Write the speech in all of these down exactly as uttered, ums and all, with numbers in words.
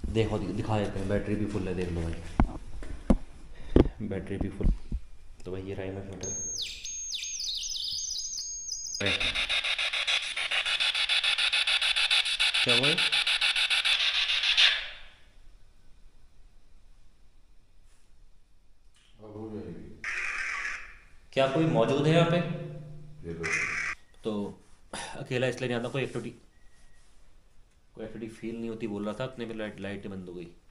देखो दिखा देते हैं, बैटरी भी फुल है, देख लो भाई, बैटरी भी फुल। तो भाई ये रहा इन्वर्टर। क्या हुआ है? अब हो जाएगी। क्या कोई मौजूद है यहाँ पे? ये लो। तो अकेला इसलिए नहीं आता, कोई एक्टिविटी कोई एक्टिविटी फील नहीं होती बोल रहा था, अपने में लाइट लाइट बंद हो गई।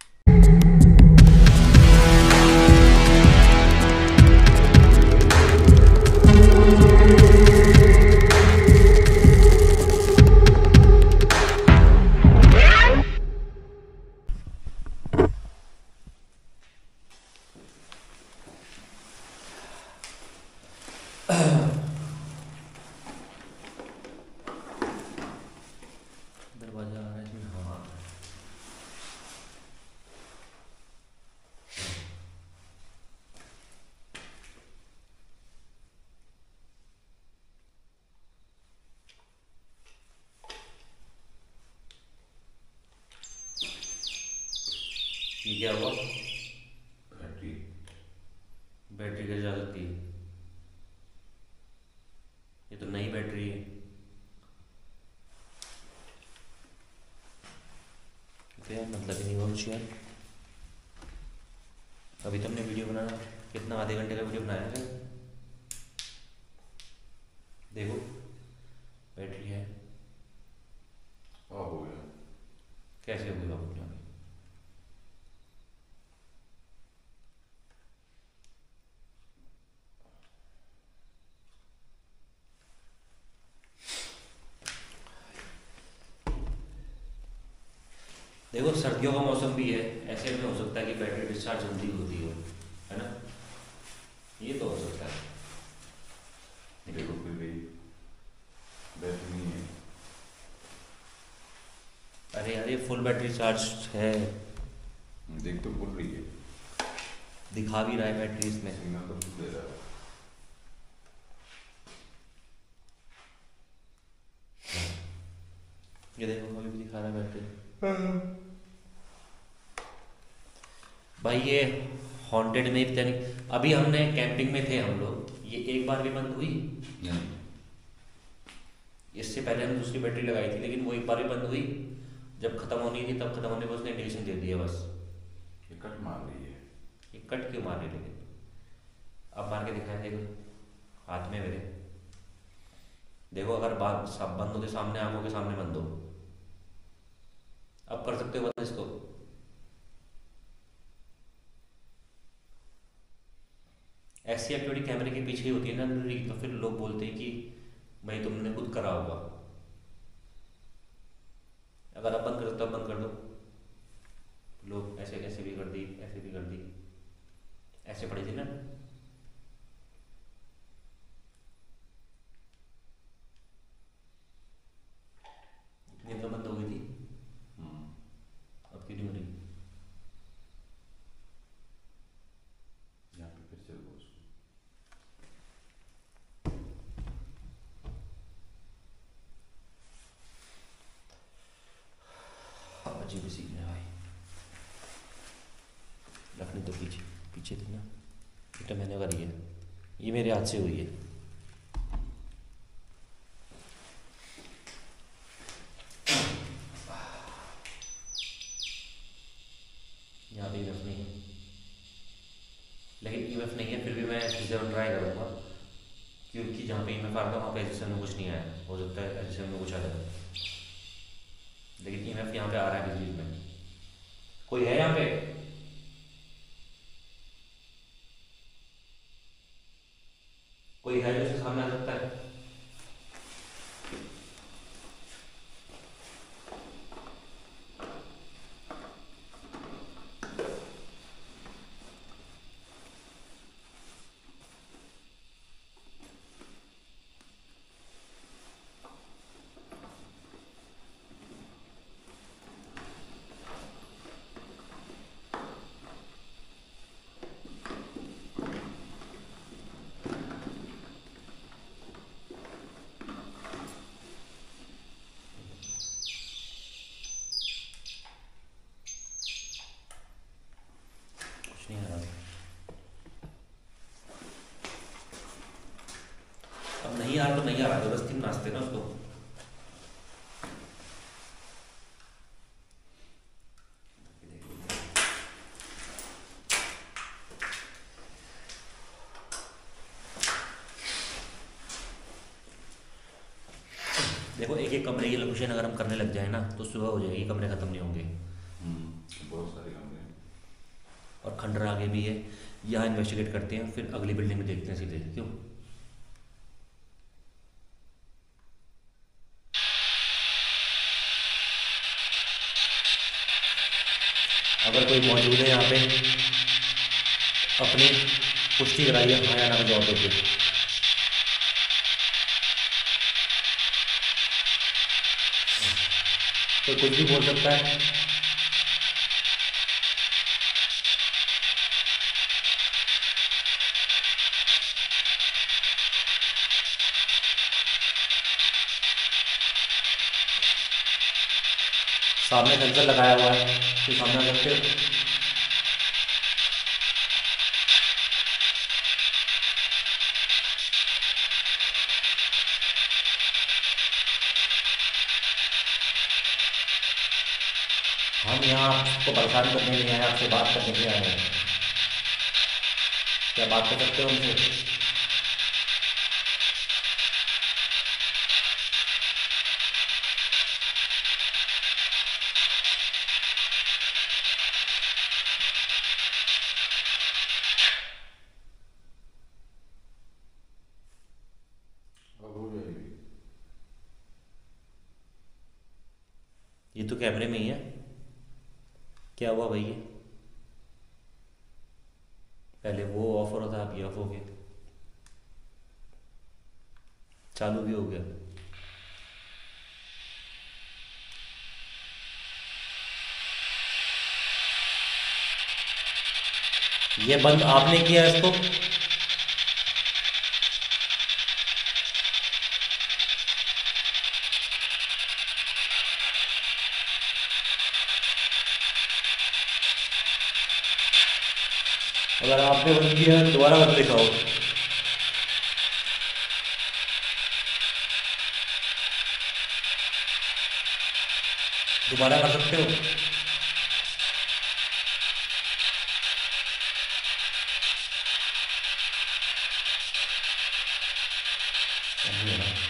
दरवाजा आ रहा है इसमें हवा आ रहा है। ये क्या हुआ? बैटरी। बैटरी कैसे जा सकती है? ये तो नई बैटरी है। तो यार मतलब ही नहीं हुआ कुछ यार। अभी तुमने वीडियो बनाना कितना, आधे घंटे का वीडियो बनाया है? देखो बैटरी है। हाँ हो गया। कैसे हो गया अपने आप? देखो सर्दियों का मौसम भी है, ऐसे में हो सकता है कि बैटरी डिस्चार्ज जल्दी होती हो, है ना? ये तो हो सकता है। देखो फिर भी बैटरी नहीं है। अरे यार ये फुल बैटरी चार्ज है, देख तो बोल रही है। दिखा भी रहा है बैटरी इसमें। सिग्नल तो खुद दे रहा है। ये देखो अभी भी दिखा रहा है बैटरी। भाई ये हॉन्टेड में पता नहीं, अभी हमने कैंपिंग में थे हम लोग, ये एक बार भी बंद हुई? नहीं। इससे पहले हमने दूसरी बैटरी लगाई थी, लेकिन वो एक बार भी बंद हुई। जब खत्म होनी थी तब खत्म होने पर उसने इंडिकेशन दे दिया बस। ये कट मार रही है। ये कट क्यों मार रही है लेकिन? अब मार के दिखाया, देखो हाथ में मेरे। देखो अगर बात सब बंद होते सामने, आंखों के सामने बंद हो। अब कर सकते हो बंद इसको? ऐसी एक्टिविटी कैमरे के पीछे ही होती है ना, तो फिर लोग बोलते हैं कि भाई तुमने खुद करा होगा। अगर आप बंद कर सकते हो बंद कर दो। लोग ऐसे ऐसे भी कर दी, ऐसे भी कर दी, ऐसे पड़ी थी ना। इतनी तो बंद हो गई थी, हम्म। अब क्यों नहीं हो रही? यहाँ पे फिर चल वो उसको। हाँ अजीब सीन है भाई। रखने तो पीछे पीछे थी ना, ये तो मैंने करी है, ये मेरे हाथ से हुई है। यहाँ पे ईएमएफ नहीं है, लेकिन ईएमएफ नहीं है फिर भी मैं सीजर ट्राई करूँगा, क्योंकि जहाँ पे ईएमएफ आ रहा था वहाँ पे एचएसएम में कुछ नहीं आया, हो सकता है एचएसएम में कुछ आ जाए। लेकिन ईएमएफ यहाँ पे आ रहा है किस चीज़ में? कोई है यहाँ पे? कोई है जो इसके सामने आ सकता है? नहीं आ रहा तो नहीं आ रहा, जबरदस्ती में नाचते ना उसको। देखो एक एक कमरे की लोकेशन अगर हम करने लग जाए ना तो सुबह हो जाएगी, कमरे ख़त्म नहीं होंगे। हम्म, बहुत सारे कमरे हैं। और खंडर आगे भी है, यहाँ इन्वेस्टिगेट करते हैं, फिर अगली बिल्डिंग में देखते हैं सीधे, क्यों? अगर कोई मौजूद है यहाँ पे अपनी पुष्टि कराइए, हाँ या ना में जवाब दीजिए। कोई कुछ भी बोल सकता है। सामने सेंसर लगाया हुआ है, तो सामने आ सकते हो। हम यहाँ आपको परेशान करने नहीं आए, आपसे बात करने के लिए आए हैं। क्या बात कर सकते हो हमसे? अब हो जाएगी। ये तो कैमरे में ही है। क्या हुआ भाई? ये पहले वो ऑफ हो रहा था, अब ये ऑफ हो गया, चालू भी हो गया। ये बंद आपने किया इसको? अगर आपने बंद किया है, दोबारा बंद दिखाओ। दोबारा कर सकते हो? नहीं हो रहा।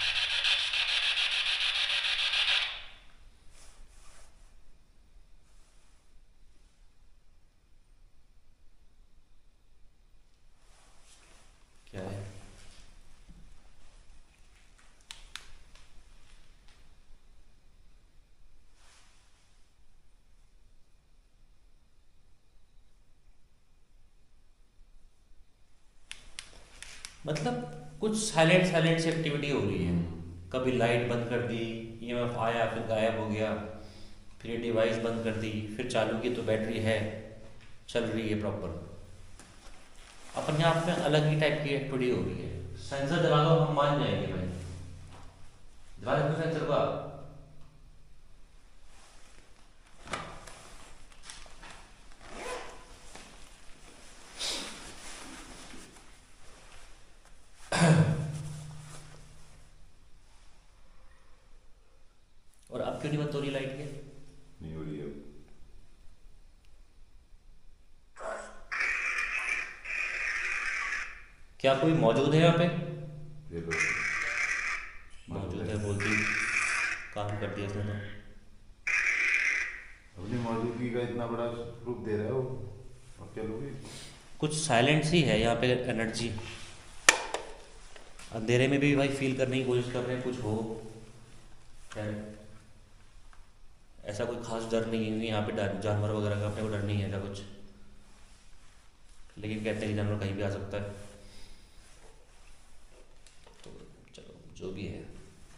क्या है? मतलब कुछ साइलेंट साइलेंट सी एक्टिविटी हो रही है। कभी लाइट बंद कर दी, ईएमएफ आया फिर गायब हो गया, फिर ये डिवाइस बंद कर दी, फिर चालू की तो बैटरी है, चल रही है प्रॉपर। अपने आप में अलग ही टाइप की एक्टिविटी हो रही है। सेंसर जला दो, हम मान जाएंगे भाई। जला दो सेंसर को आप। और अब क्यों नहीं बंद हो रही लाइट के? नहीं हो रही है अब। क्या कोई मौजूद है यहाँ पे? ये लो। मौजूद है बोलती काम कर दिया इसने तो। अपनी मौजूदगी का इतना बड़ा प्रूफ दे रहा है वो, अब क्या लोगे? कुछ साइलेंस ही है यहाँ पे एनर्जी। अंधेरे में भी भाई फील करने की कोशिश कर रहे हैं कुछ हो। खैर ऐसा कोई खास डर नहीं है यहाँ पे, डर जानवर वगैरह का अपने को डर नहीं है ऐसा कुछ। लेकिन कहते हैं कि जानवर कहीं भी आ सकता है, तो चलो जो भी है।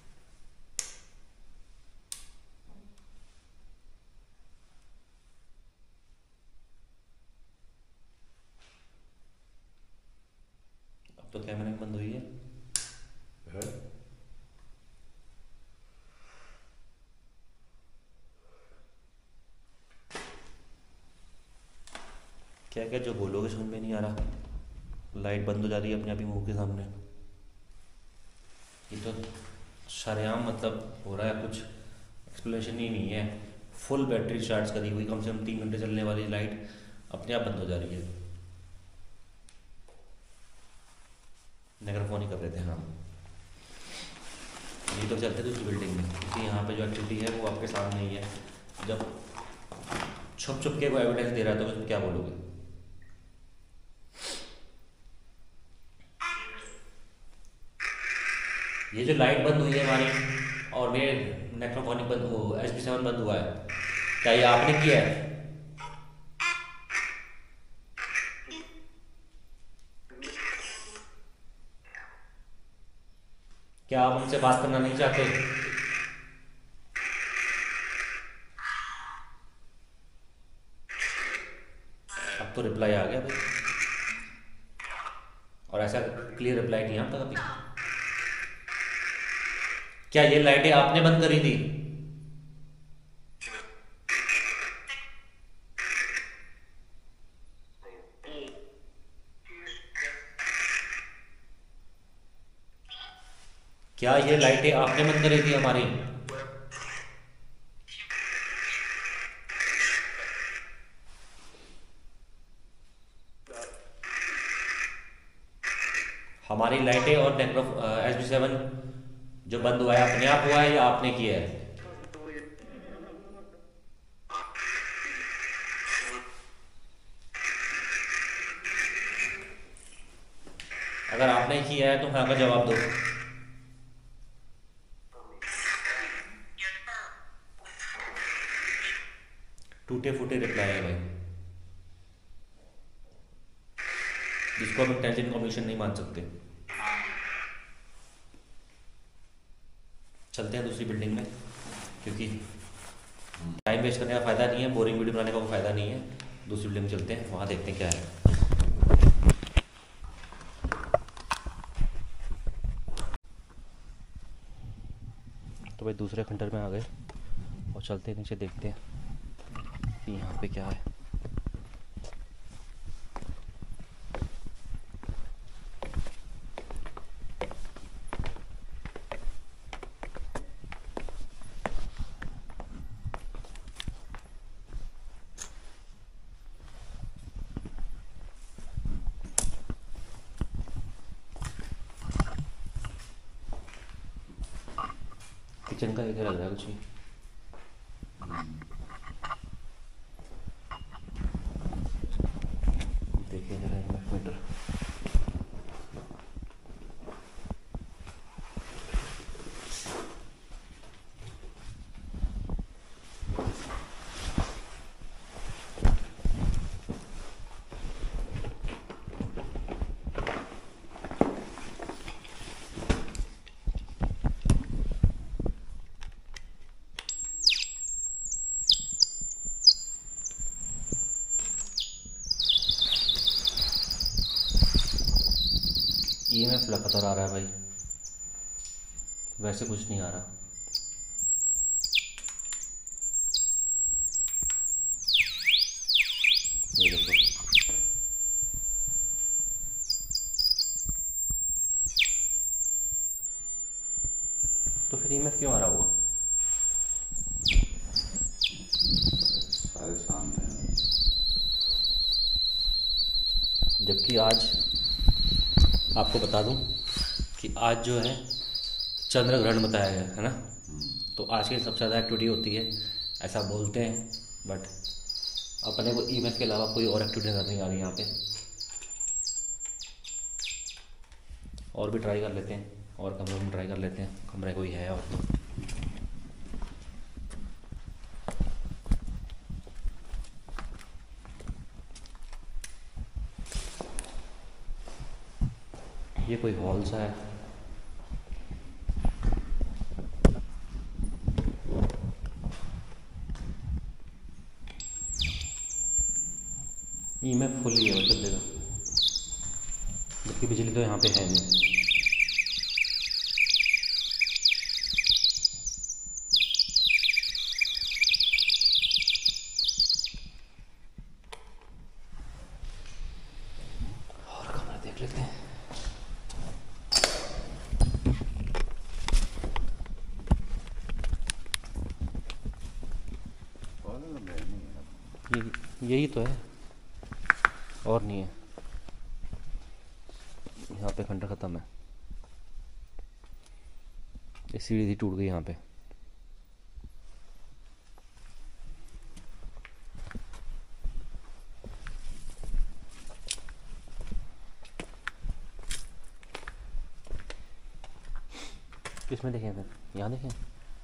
अब तो कैमरे में बंद हुई है। है? क्या क्या जो बोलोगे समझ में नहीं आ रहा। लाइट बंद हो जा रही है अपने आप ही मुंह के सामने। ये तो सरेआम मतलब हो रहा है, कुछ एक्सप्लेनेशन ही नहीं है। फुल बैटरी चार्ज करी हुई, कम से कम तीन घंटे चलने वाली लाइट अपने आप बंद हो जा रही है। नेगरफोन ही कर रहे थे हम। ये तो चलते दूसरी बिल्डिंग में, क्योंकि यहाँ पे जो एक्टिविटी है वो आपके सामने ही है। जब छुप छुप के कोई एविडेंस दे रहा है तो उसमें क्या बोलोगे? ये जो लाइट बंद हुई है हमारी और ये नेक्रोफोनिक बंद हो, एस पी सेवन बंद हुआ है, क्या ये आपने किया है? क्या आप हमसे बात करना नहीं चाहते? अब तो रिप्लाई आ गया भाई, और ऐसा क्लियर रिप्लाई नहीं आता कभी। क्या ये लाइटें आपने बंद करी थी? क्या ये लाइटें आपने बंद करी थी हमारी? हमारी लाइटें और एस बी सेवन जो बंद हुआ है अपने आप हुआ है या आपने किया है? अगर आपने किया है तो हाँ का जवाब दो। टूटे फूटे रिप्लाई है भाई, जिसको हम इंटेलिजेंट इन्फॉर्मेशन नहीं मान सकते। चलते हैं दूसरी बिल्डिंग में, क्योंकि टाइम वेस्ट करने का फ़ायदा नहीं है, बोरिंग वीडियो बनाने का कोई फ़ायदा नहीं है। दूसरी बिल्डिंग में चलते हैं, वहाँ देखते हैं क्या है। तो भाई दूसरे खंडर में आ गए और चलते हैं नीचे, देखते हैं कि यहाँ पे क्या है। किचन का एरिया लग रहा है कुछ ही। देखिए जरा मीटर, ई एम एफ लगातार आ रहा है भाई, वैसे कुछ नहीं आ रहा। ये देखो, तो फिर ई एम एफ क्यों आ रहा होगा? सारे सामने हैं। जबकि आज आपको बता दूं कि आज जो है चंद्र ग्रहण बताया गया है ना, तो आज की सबसे ज़्यादा एक्टिविटी होती है ऐसा बोलते हैं, बट अपने को ई एम एफ के अलावा कोई और एक्टिविटी नजर नहीं आ रही यहाँ पे। और भी ट्राई कर लेते हैं, और कमरे में ट्राई कर लेते हैं, कमरे कोई है और तो। ये कोई हॉल सा है, ई एम एफ फुल ही है वो चलेगा, जबकि बिजली तो यहाँ पे है नहीं। और कमरा देख लेते हैं। ये यही तो है और नहीं है। यहाँ पे खंडर ख़त्म है, ये सीढ़ी थी टूट गई यहाँ पे। किसमें देखें फिर? यहाँ देखें।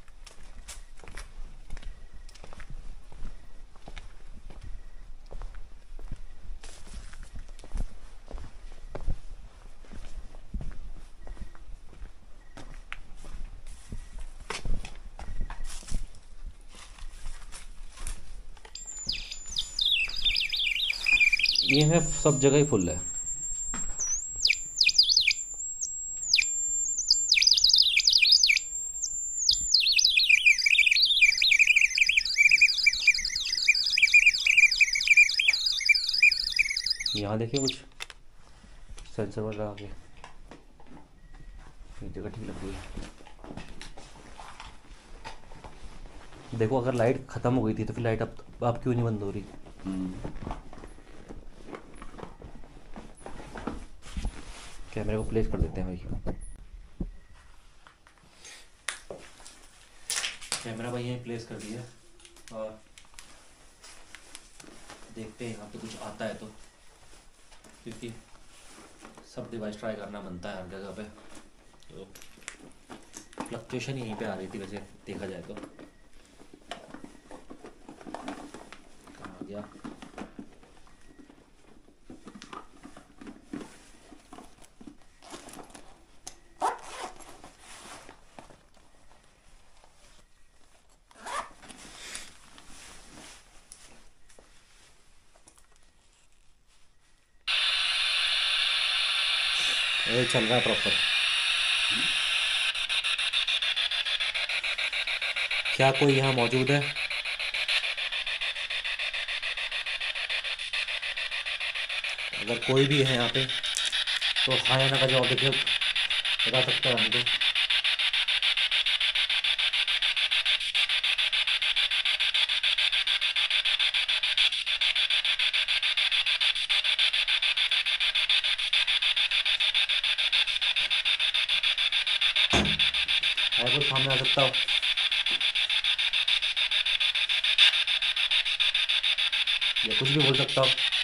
ये है सब जगह ही फुल है। यहाँ देखिए कुछ सेंसर वगैरह लगा के, ये जगह ठीक लग रही है। देखो अगर लाइट ख़त्म हो गई थी तो फिर लाइट अब अब क्यों नहीं बंद हो रही? कैमरे को प्लेस कर देते हैं भाई। कैमरा भाई यहीं प्लेस कर दिया और देखते हैं यहाँ पे कुछ आता है तो, क्योंकि सब डिवाइस ट्राई करना बनता है हर जगह पे। तो फ्लक्चुएशन यहीं पे आ रही थी वैसे देखा जाए तो। कहाँ आ गया? ये चल रहा है प्रॉपर। क्या कोई यहाँ मौजूद है? अगर कोई भी है यहाँ पे तो हाँ या ना का जवाब देके बता सकता है हमको। है कोई सामने आ सकता हो? या कुछ भी बोल सकता हो।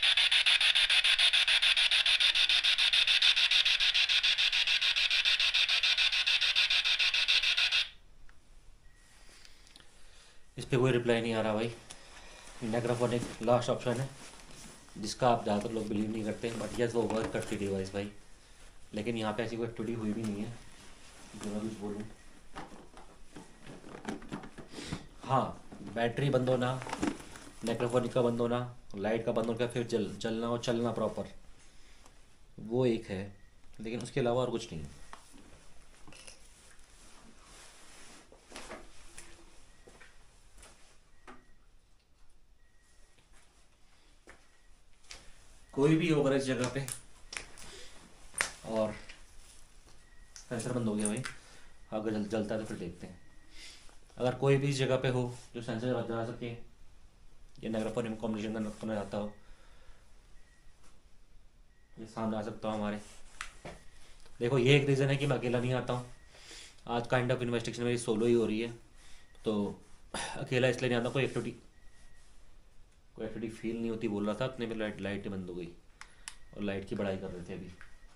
इस पे कोई रिप्लाई नहीं आ रहा भाई। नेक्रोफोनिक लास्ट ऑप्शन है जिसका आप ज़्यादातर लोग बिलीव नहीं करते, बट यस वो वर्क करती डिवाइस भाई। लेकिन यहाँ पे ऐसी कोई एक्टिविटी हुई भी नहीं है जो मैं कुछ बोलूँ। हाँ, बैटरी बंद होना, नेक्रोफोनिक का बंद होना, लाइट का बंद होना, फिर जल जलना और चलना प्रॉपर, वो एक है, लेकिन उसके अलावा और कुछ नहीं है। कोई भी होगा इस जगह पे और सेंसर बंद हो गया भाई, अगर जल, जलता है तो फिर देखते हैं। अगर कोई भी इस जगह पे हो जो सेंसर जला सके या नेक्रोफोनिक में कॉम्बिनेशन करना चाहता हो, ये सामने आ सकता हो हमारे। देखो ये एक रीज़न है कि मैं अकेला नहीं आता हूँ। आज काइंड ऑफ इन्वेस्टिगेशन मेरी सोलो ही हो रही है, तो अकेला इसलिए नहीं आता। कोई एक्टिविटी कोई एक्टिविटी फील नहीं होती बोल रहा था, अपने में लाइट लाइट बंद हो गई और लाइट की बढ़ाई कर रहे थे अभी।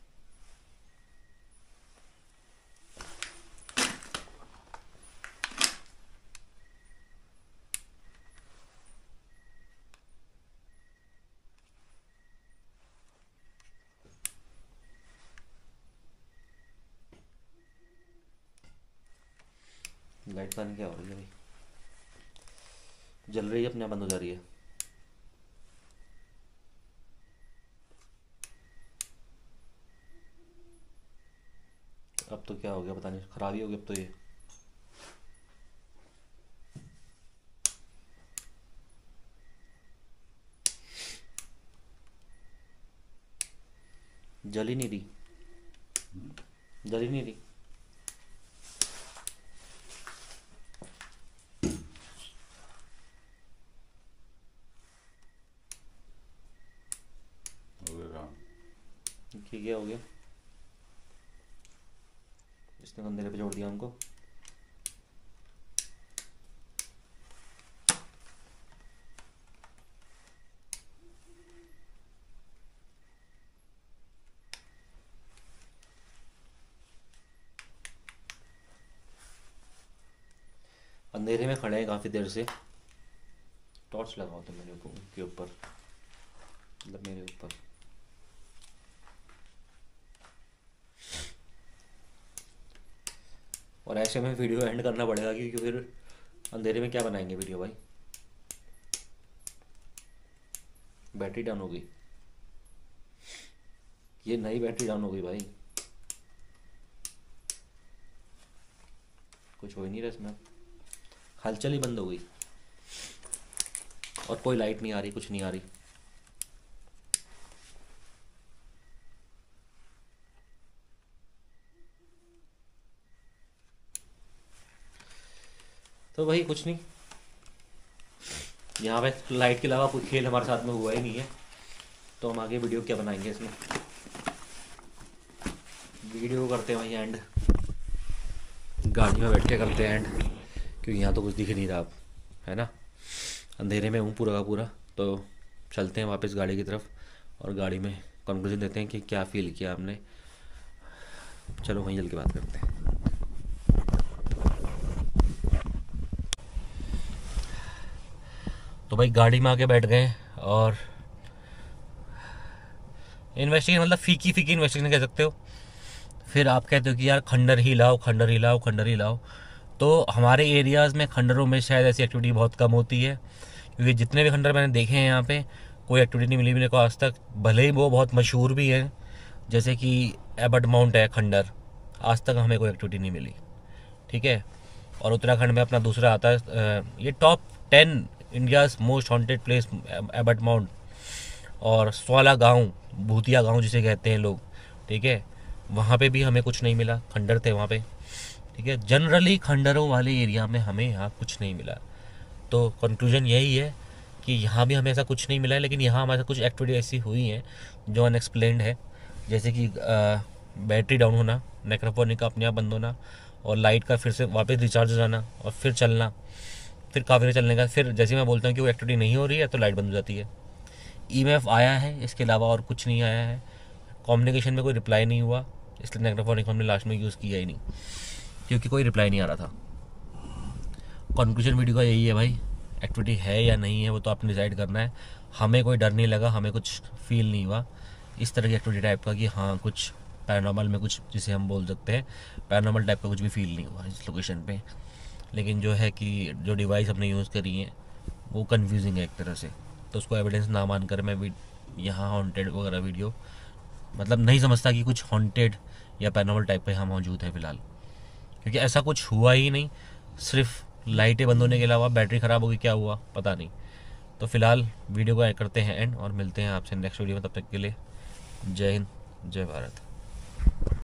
लाइट बंद क्या हो रही है भाई? जल रही है, अपने आप बंद हो जा रही है। अब तो क्या हो गया पता नहीं, खराबी हो गई अब तो। ये जल ही नहीं रही, जल ही नहीं रही। ये क्या हो गया? इसने अंधेरे पे जोड़ दिया हमको। अंधेरे में खड़े हैं काफ़ी देर से। टॉर्च लगाओ तो मेरे को के ऊपर, मतलब मेरे ऊपर। और ऐसे में वीडियो एंड करना पड़ेगा क्योंकि फिर अंधेरे में क्या बनाएंगे वीडियो भाई। बैटरी डाउन हो गई, ये नई बैटरी डाउन हो गई भाई। कुछ हो ही नहीं रहा इसमें, हलचल ही बंद हो गई और कोई लाइट नहीं आ रही, कुछ नहीं आ रही। तो भाई कुछ नहीं, यहाँ पे लाइट के अलावा कोई खेल हमारे साथ में हुआ ही नहीं है, तो हम आगे वीडियो क्या बनाएंगे इसमें। वीडियो करते हैं वहीं एंड, गाड़ी में बैठ के करते हैं एंड, क्योंकि यहाँ तो कुछ दिख नहीं रहा अब, है ना। अंधेरे में हूँ पूरा का पूरा। तो चलते हैं वापस गाड़ी की तरफ और गाड़ी में कंक्लूजन देते हैं कि क्या फील किया हमने। चलो वहीं चल के बात करते हैं। तो भाई गाड़ी में आके बैठ गए और इन्वेस्टिगेशन, मतलब फीकी फीकी इन्वेस्टिगेशन कह सकते हो। फिर आप कहते हो कि यार खंडर ही लाओ, खंडर ही लाओ, खंडर ही लाओ। तो हमारे एरियाज़ में खंडरों में शायद ऐसी एक्टिविटी बहुत कम होती है, क्योंकि जितने भी खंडर मैंने देखे हैं यहाँ पे कोई एक्टिविटी नहीं मिली मेरे को आज तक। भले ही वो बहुत मशहूर भी हैं, जैसे कि एबट माउंट है खंडर, आज तक हमें कोई एक्टिविटी नहीं मिली, ठीक है। और उत्तराखंड में अपना दूसरा आता है, ये top ten India's most haunted place Abbott Mount. और स्वाला गाँव, भूतिया गाँव जिसे कहते हैं लोग, ठीक है, वहाँ पे भी हमें कुछ नहीं मिला, खंडर थे वहाँ पे, ठीक है। जनरली खंडरों वाले एरिया में हमें यहाँ कुछ नहीं मिला। तो कंक्लूजन यही है कि यहाँ भी हमें ऐसा कुछ नहीं मिला है, लेकिन यहाँ हमारे कुछ एक्टिविटी ऐसी हुई हैं जो अनएक्सप्लेन्ड है, जैसे कि बैटरी डाउन होना, नेक्रोफोनिक का अपने आप बंद होना, और लाइट का फिर से वापस रिचार्ज हो जाना और फिर चलना, फिर काफ़ी देर चलने का फिर जैसे मैं बोलता हूँ कि वो एक्टिविटी नहीं हो रही है तो लाइट बंद हो जाती है। ईएमएफ आया है, इसके अलावा और कुछ नहीं आया है। कम्युनिकेशन में कोई रिप्लाई नहीं हुआ, इसलिए नेक्रोफोनिक हमने लास्ट में यूज़ किया ही नहीं, क्योंकि कोई रिप्लाई नहीं आ रहा था। कंक्लूजन वीडियो का यही है भाई, एक्टिविटी है या नहीं है वो तो आपने डिसाइड करना है। हमें कोई डर नहीं लगा, हमें कुछ फील नहीं हुआ इस तरह की एक्टिविटी टाइप का कि हाँ कुछ पैरानॉर्मल में कुछ जिसे हम बोल सकते हैं पैरानॉर्मल टाइप का कुछ भी फील नहीं हुआ इस लोकेशन पे। लेकिन जो है कि जो डिवाइस हमने यूज़ करी है वो कंफ्यूजिंग है एक तरह से, तो उसको एविडेंस ना मानकर मैं यहाँ हॉन्टेड वगैरह वीडियो मतलब नहीं समझता कि कुछ हॉन्टेड या पैरानॉर्मल टाइप का यहाँ मौजूद है फ़िलहाल, क्योंकि ऐसा कुछ हुआ ही नहीं। सिर्फ लाइटें बंद होने के अलावा बैटरी ख़राब होगी, क्या हुआ पता नहीं। तो फिलहाल वीडियो को करते हैं एंड और मिलते हैं आपसे नेक्स्ट वीडियो में। तब तक के लिए जय हिंद, जय भारत।